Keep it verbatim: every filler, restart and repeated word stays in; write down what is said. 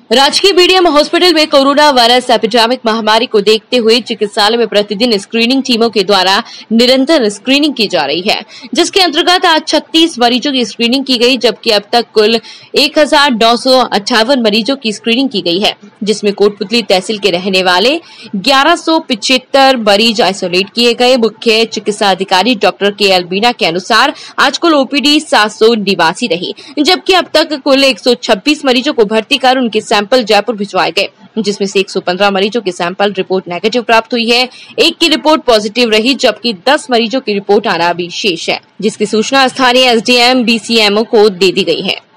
राजकीय BDM hospital में corona virus epidemic महामारी को देखते हुए चिकित्सालय में प्रतिदिन स्क्रीनिंग टीमों के द्वारा निरंतर स्क्रीनिंग की जा रही है, जिसके अंतर्गत आज छत्तीस मरीजों की स्क्रीनिंग की गई, जबकि अब तक कुल एक हजार नौ सौ अट्ठावन मरीजों की स्क्रीनिंग की गई है, जिसमें कोटपुतली तहसील के रहने वाले ग्यारह सौ पिछहत्तर मरीज आइसोलेट किए गए। मुख्य चिकित्सा अधिकारी डॉक्टर के एल बीना के अनुसार आज कुल ओपीडी सात सौ निवासी रही, जबकि अब तक कुल एक सौ छब्बीस मरीजों को भर्ती कर उनके सैंपल जयपुर भिजवाए गए, जिसमें से एक सौ पंद्रह मरीजों की सैंपल रिपोर्ट नेगेटिव प्राप्त हुई है। एक की रिपोर्ट पॉजिटिव रही, जबकि दस मरीजों की रिपोर्ट आना अभी शेष है, जिसकी सूचना स्थानीय एसडीएम बीसीएमओ को दे दी गई है।